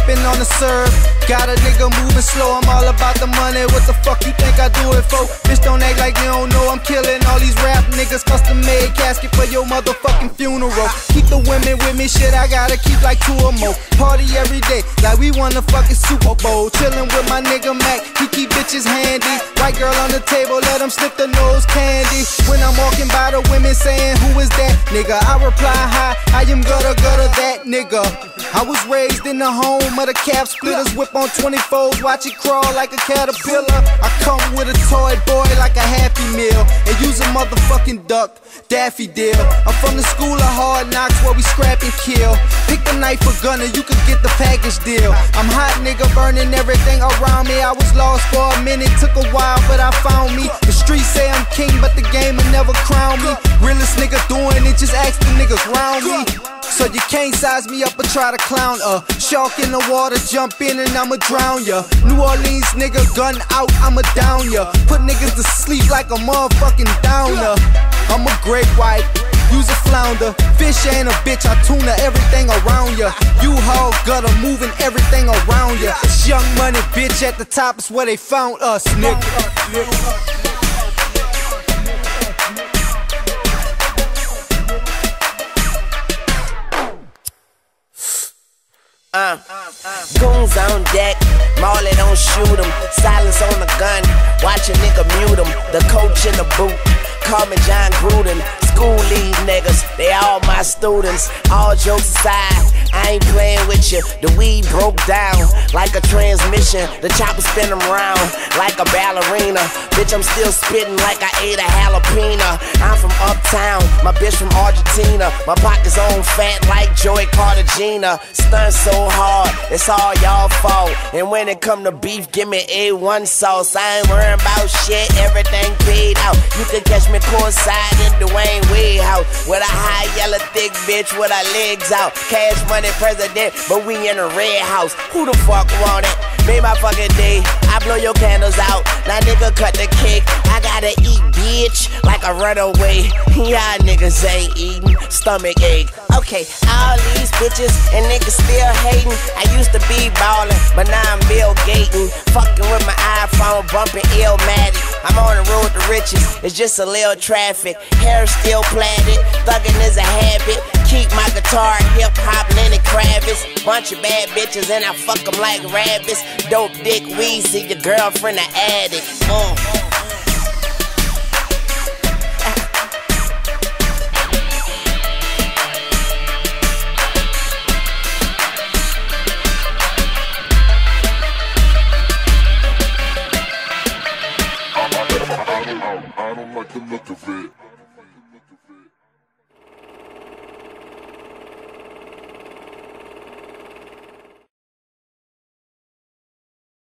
sippin' on the syrup. Got a nigga moving slow, I'm all about the money. What the fuck you think I do it for? Bitch, don't act like you don't know I'm killing all these rap niggas. Custom made casket for your motherfucking funeral. Keep the women with me, shit, I gotta keep like 2 or more. Party every day, like we won the fucking Superbowl. Chillin' with my nigga Mack, he keep bitches handy. White girl on the table, let him slip the nose candy. When I'm walking by the women saying, who is that nigga? I reply, hi, I am Gudda Gudda, that nigga. I was raised in the home of the cap splitters. Whip on 24s, watch it crawl like a caterpillar. I come with a toy boy like a Happy Meal and use a motherfucking duck, Daffy Dill. I'm from the school of hard knocks where we scrap and kill. Pick the knife or gunner, you could get the package deal. I'm hot nigga burning everything around me. I was lost for a minute, took a while but I found me. The streets say I'm king but the game will never crown me. Realest nigga doing it, just ask the niggas round me. So you can't size me up or try to clown shark in the water, jump in and I'ma drown ya. New Orleans nigga, gun out, I'ma down ya. Put niggas to sleep like a motherfucking downer. I'm a great white, use a flounder. Fish ain't a bitch, I tuna everything around ya. U-Haul gutter, moving everything around ya. It's Young Money, bitch, at the top is where they found us, nigga. Goons on deck, Marley don't shoot 'em. Silence on the gun, watch a nigga mute 'em. The coach in the boot, call me John Gruden. School leave niggas, they all my students. All jokes aside, I ain't playing with you. The weed broke down like a transmission. The chopper spin 'em round like a ballerina. Bitch, I'm still spitting like I ate a jalapeno. I'm from uptown, my bitch from Argentina. My pockets on fat like Joey Cartagena. Stunt so hard, it's all y'all fault. And when it come to beef, give me A1 sauce. I ain't worrying about shit, everything paid out. You can catch me courtside in Dwayne Wade house with a high yellow thick bitch with her legs out. Cash money president, but we in a red house. Who the fuck want it? Made my fucking day, I blow your candles out. Now nigga cut the cake, I gotta eat bitch like a runaway. Y'all niggas ain't eating, stomach ache. Okay, all these bitches and niggas still hating. I used to be ballin', but now I'm Bill Gaten. Fucking with my iPhone, bumping Illmatic. I'm on the road to riches, it's just a little traffic. Hair still plaited, thuggin' is a habit. Keep my guitar hip-hop, Lenny Kravitz. Bunch of bad bitches and I fuck them like rabbits. Dope dick weed, see your girlfriend an addict. I don't like the look of it.